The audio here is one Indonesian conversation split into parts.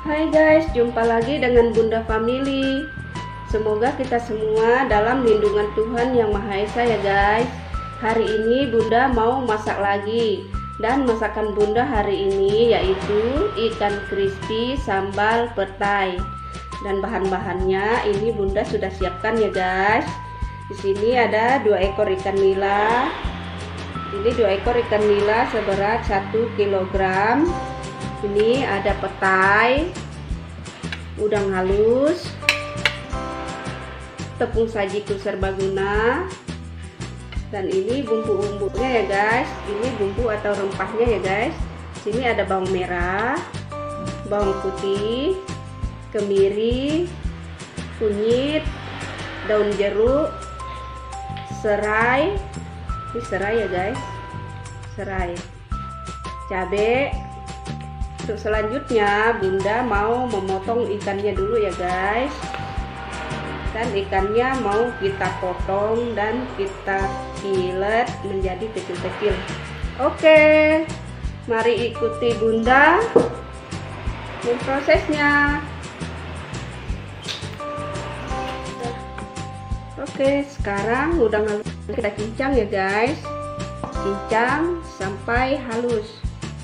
Hai guys, jumpa lagi dengan Bunda Family. Semoga kita semua dalam lindungan Tuhan Yang Maha Esa ya guys. Hari ini Bunda mau masak lagi. Dan masakan Bunda hari ini yaitu ikan crispy sambal petai. Dan bahan-bahannya ini Bunda sudah siapkan ya guys. Di sini ada 2 ekor ikan nila. Ini 2 ekor ikan nila seberat 1 kg. Ini ada petai, udang halus, tepung sajiku serbaguna, dan ini bumbu-bumbunya ya guys. Ini bumbu atau rempahnya ya guys. Sini ada bawang merah, bawang putih, kemiri, kunyit, daun jeruk, serai. Ini serai ya guys, serai, cabai. Untuk selanjutnya Bunda mau memotong ikannya dulu ya guys. Dan ikannya mau kita potong dan kita filet menjadi kecil-kecil. Oke, mari ikuti Bunda memprosesnya. Oke, sekarang udang halus kita cincang ya guys. Cincang sampai halus.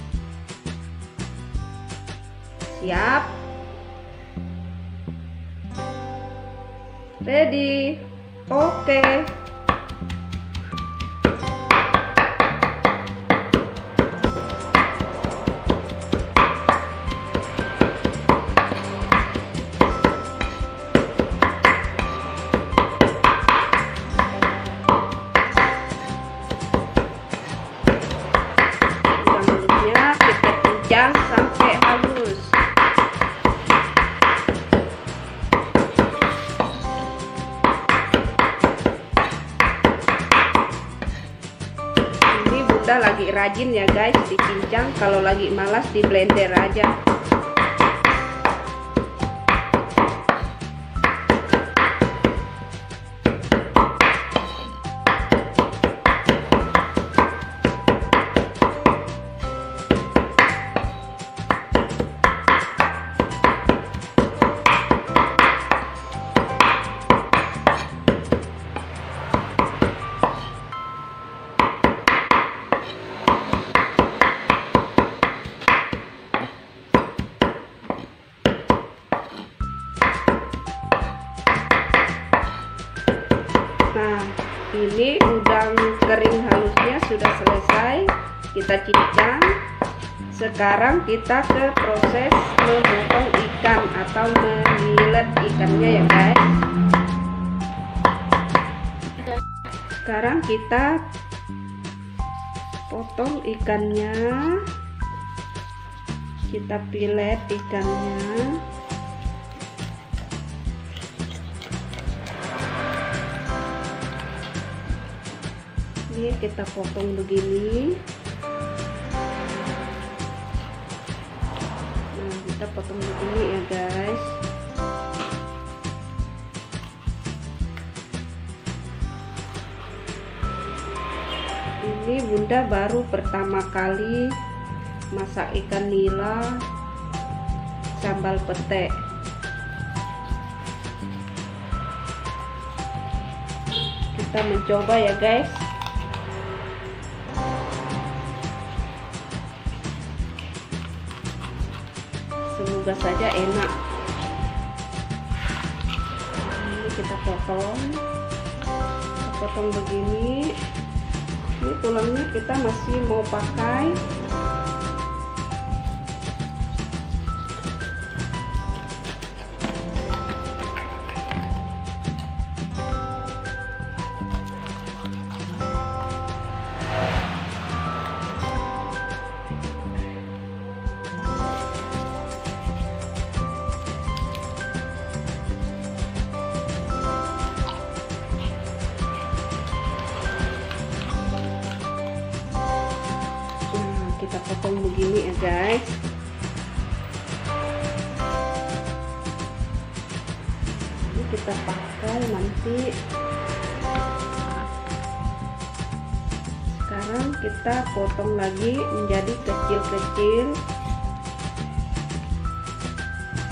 Siap, ready, oke. Udang halusnya kita cincang sampai halus. Bunda lagi rajin ya guys dicincang, kalau lagi malas di blender aja. Nah, ini udang kering halusnya sudah selesai kita cincang. Sekarang kita ke proses memotong ikan atau menyilet ikannya ya guys. Sekarang kita potong ikannya, kita filet ikannya. Ini kita potong begini. Nah, kita potong begini ya guys. Ini Bunda baru pertama kali masak ikan nila sambal pete. Kita mencoba ya guys. Semoga saja enak. Ini kita potong begini. Ini tulangnya kita masih mau pakai. Kita potong begini ya guys. Ini kita pakai nanti. Sekarang kita potong lagi menjadi kecil-kecil.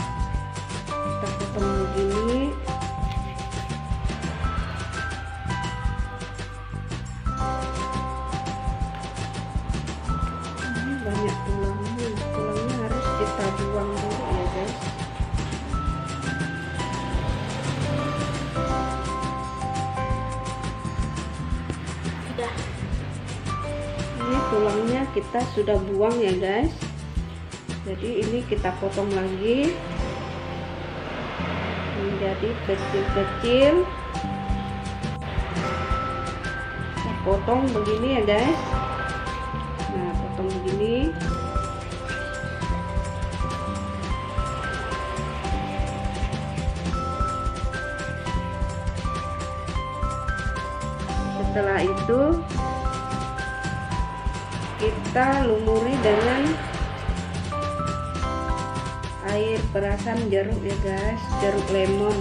tulangnya kita sudah buang ya guys. Jadi ini kita potong lagi menjadi kecil-kecil. Kita potong begini ya guys. Nah, potong begini. Setelah itu kita lumuri dengan air perasan jeruk ya guys, jeruk lemon.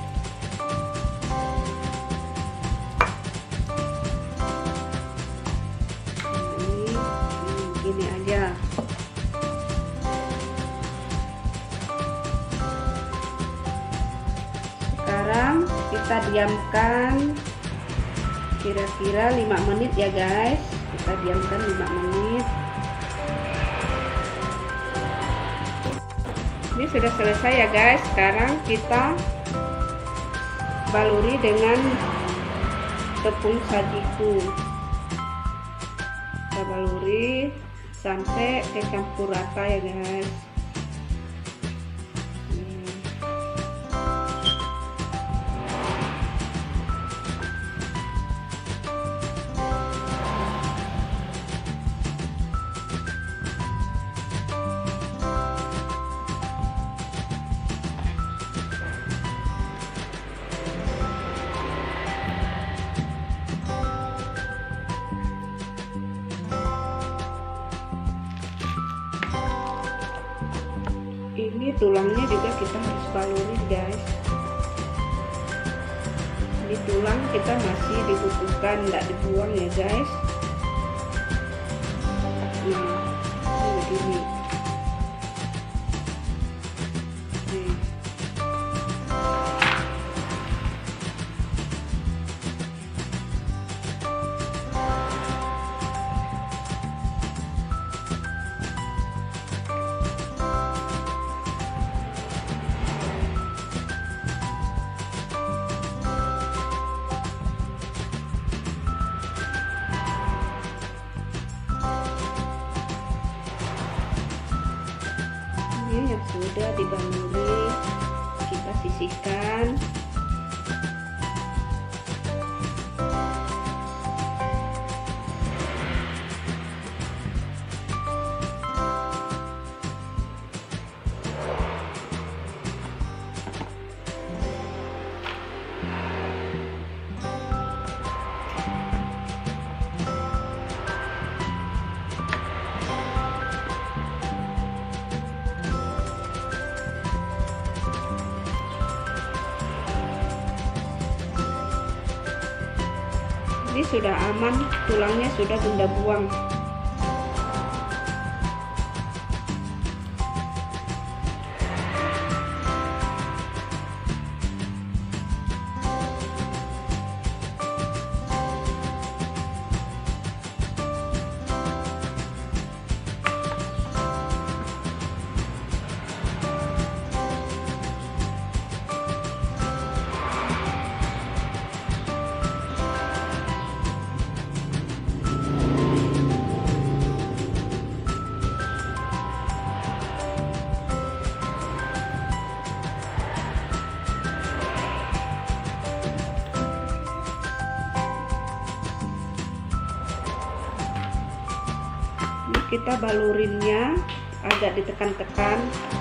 Ini gini aja. Sekarang kita diamkan kira-kira 5 menit ya guys. Kita diamkan 5 menit. Ini sudah selesai ya guys. Sekarang kita baluri dengan tepung sajiku. Kita baluri sampai kecampur rata ya guys. Ini tulangnya juga kita harus baluri guys. Di tulang kita masih dibutuhkan, tidak dibuang ya guys. Nah, ini begini. Ini yang sudah dibaluri kita sisihkan. Ini sudah aman, tulangnya sudah bunda buang. Kita balurinnya agak ditekan-tekan.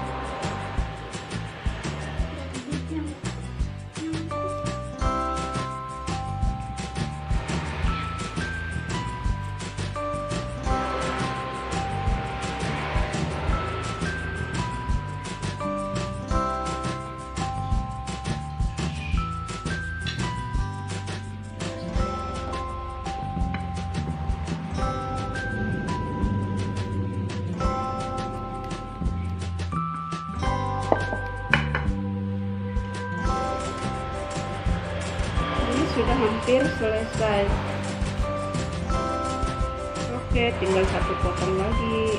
Sudah hampir selesai. Oke, tinggal satu potong lagi.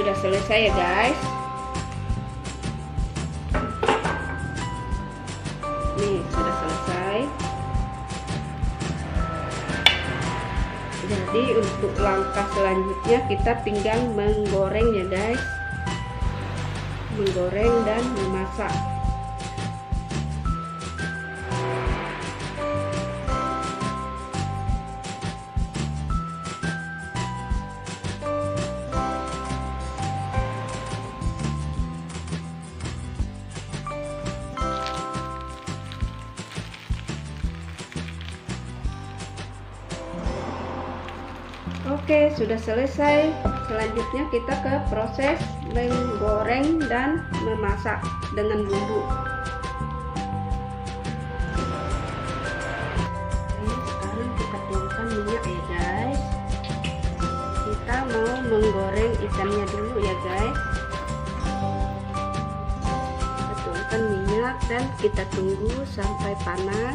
sudah selesai ya guys. Nih sudah selesai. Jadi untuk langkah selanjutnya kita tinggal menggoreng ya guys, menggoreng dan memasak. Oke, sudah selesai. Selanjutnya kita ke proses menggoreng dan memasak dengan bumbu. Sekarang kita tuangkan minyak ya guys. Kita mau menggoreng ikannya dulu ya guys. Kita tuangkan minyak dan kita tunggu sampai panas.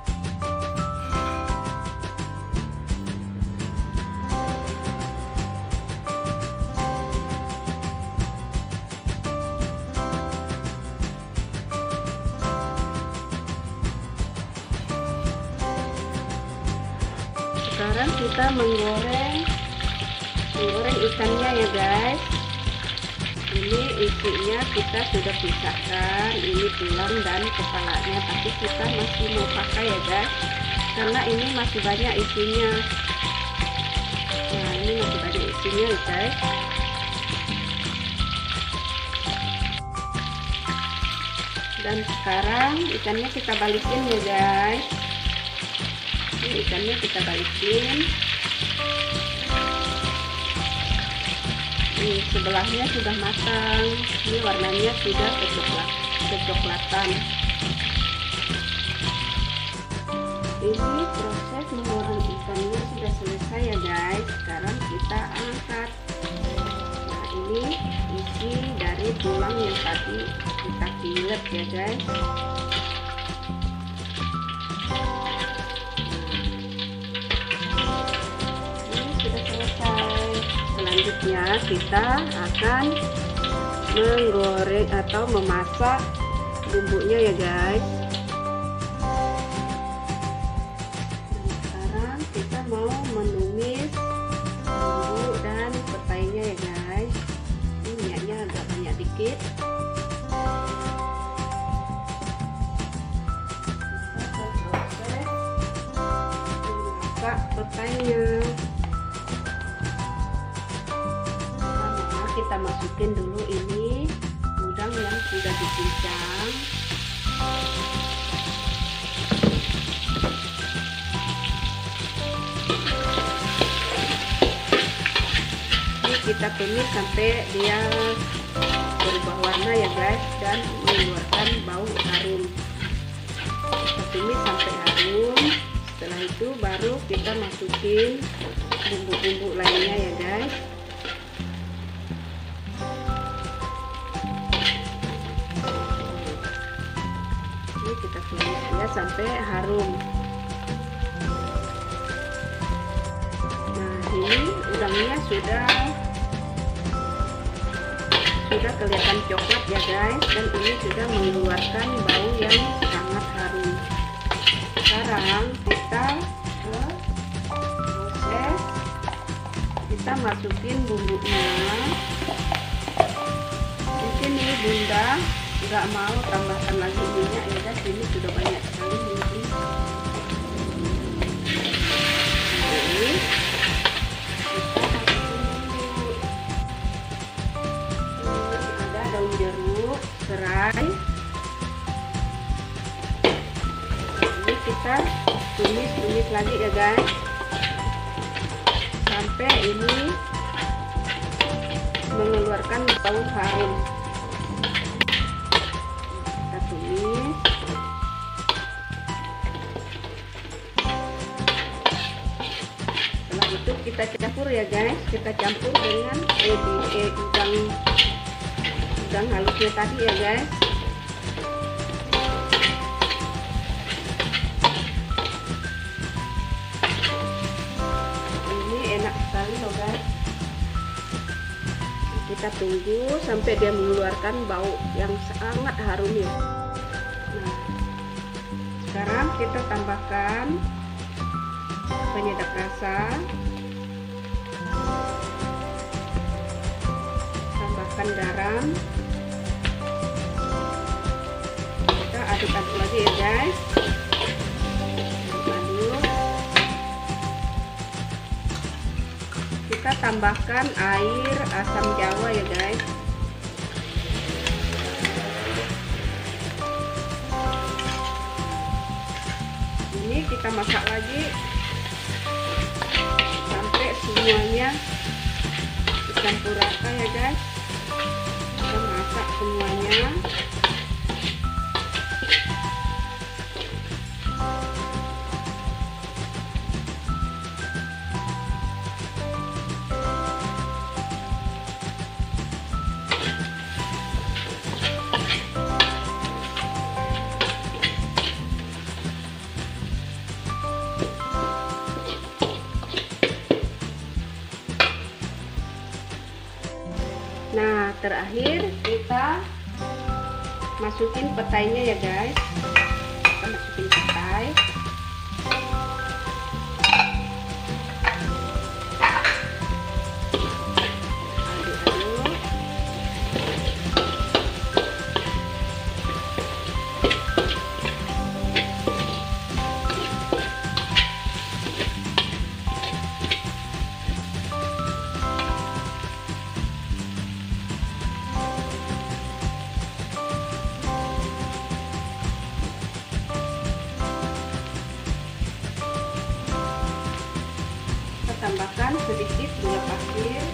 Sekarang kita menggoreng ikannya ya guys. Ini isinya kita sudah pisahkan, ini tulang dan kepalanya, tapi kita masih mau pakai ya guys, karena ini masih banyak isinya. Nah, ini masih banyak isinya ya guys. Dan sekarang ikannya kita balikin ya guys. Ikannya kita balikin. Ini sebelahnya sudah matang. Ini warnanya sudah kecoklatan. Ini proses menggoreng ikannya sudah selesai ya guys. Sekarang kita angkat. Nah, ini isi dari tulang yang tadi kita filet ya guys. Selanjutnya kita akan menggoreng atau memasak bumbunya ya guys. Dan sekarang kita mau menumis bumbu dan petainya ya guys. Ini minyaknya agak banyak dikit. Kita proses memasak petainya. Kita masukin dulu ini udang yang sudah dicincang. Ini kita tumis sampai dia berubah warna ya guys, dan mengeluarkan bau harum. Kita tumis sampai harum. Setelah itu baru kita masukin bumbu-bumbu lainnya ya guys. Kita tumis ya sampai harum. Nah, ini udangnya sudah kelihatan coklat ya guys, dan ini sudah mengeluarkan bau yang sangat harum. Sekarang kita ke proses, kita masukin bumbunya. Mungkin ini bunda nggak mau tambahkan lagi minyak ya guys, ini sudah banyak sekali ini. Jadi kita masukin dulu. Ini ada daun jeruk, serai. Ini kita tumis lagi ya guys, sampai ini mengeluarkan bau harum. Setelah itu kita campur ya guys, kita campur dengan udang halusnya tadi ya guys. Ini enak sekali loh guys. kita tunggu sampai dia mengeluarkan bau yang sangat harum ya. Nah, sekarang kita tambahkan penyedap rasa, tambahkan garam, kita aduk-aduk lagi ya guys. Aduk. Kita tambahkan air asam jawa ya guys. Ini kita masak lagi sampai semuanya dicampur rata ya guys. Kita masak semuanya. Nah, terakhir kita masukin petainya ya guys. Kita masukin petai. Aduk-aduk. Tambahkan sedikit gula pasir,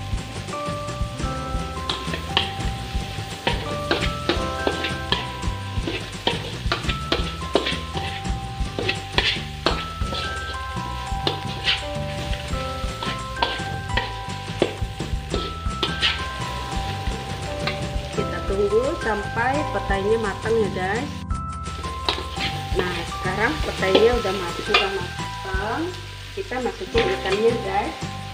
kita tunggu sampai petainya matang ya guys. Nah, sekarang petainya udah matang. Kita masukin ikannya guys.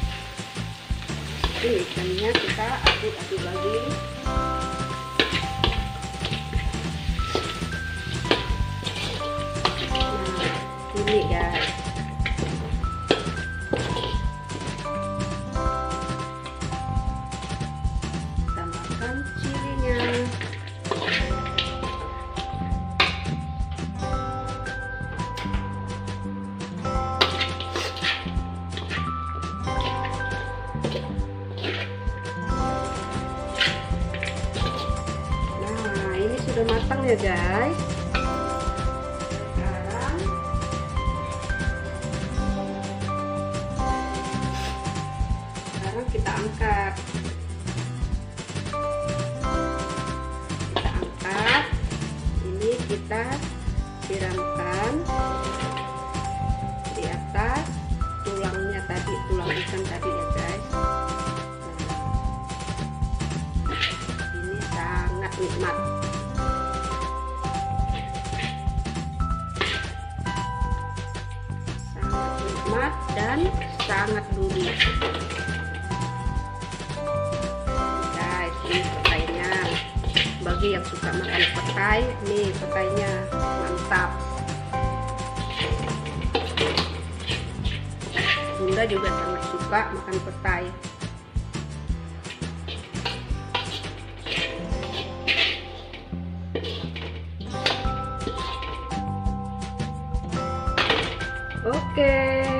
Ini ikannya kita aduk-aduk lagi. Nah, ini guys. Tambahkan chilinya. Sudah matang ya guys. Sekarang kita angkat. Ini kita siramkan di atas tulangnya tadi, tulang ikan tadi ya guys. Nah, ini sangat nikmat. Dan sangat gurih guys. Ini petainya, bagi yang suka makan petai, nih petainya mantap. Bunda juga sangat suka makan petai. Oke,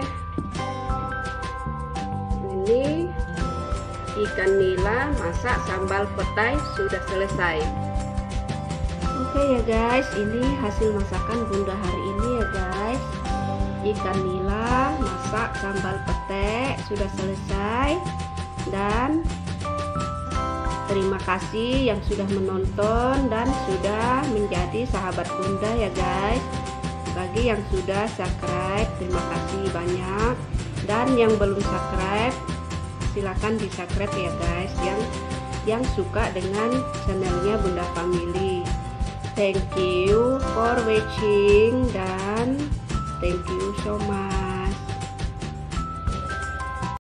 ini ikan nila masak sambal petai sudah selesai. Oke ya guys, ini hasil masakan Bunda hari ini ya guys. Ikan nila masak sambal petai sudah selesai. Dan terima kasih yang sudah menonton dan sudah menjadi sahabat Bunda ya guys. Bagi yang sudah subscribe, terima kasih banyak. Dan yang belum subscribe, silakan di subscribe ya guys, yang suka dengan channelnya Bunda Family. Thank you for watching dan thank you so much.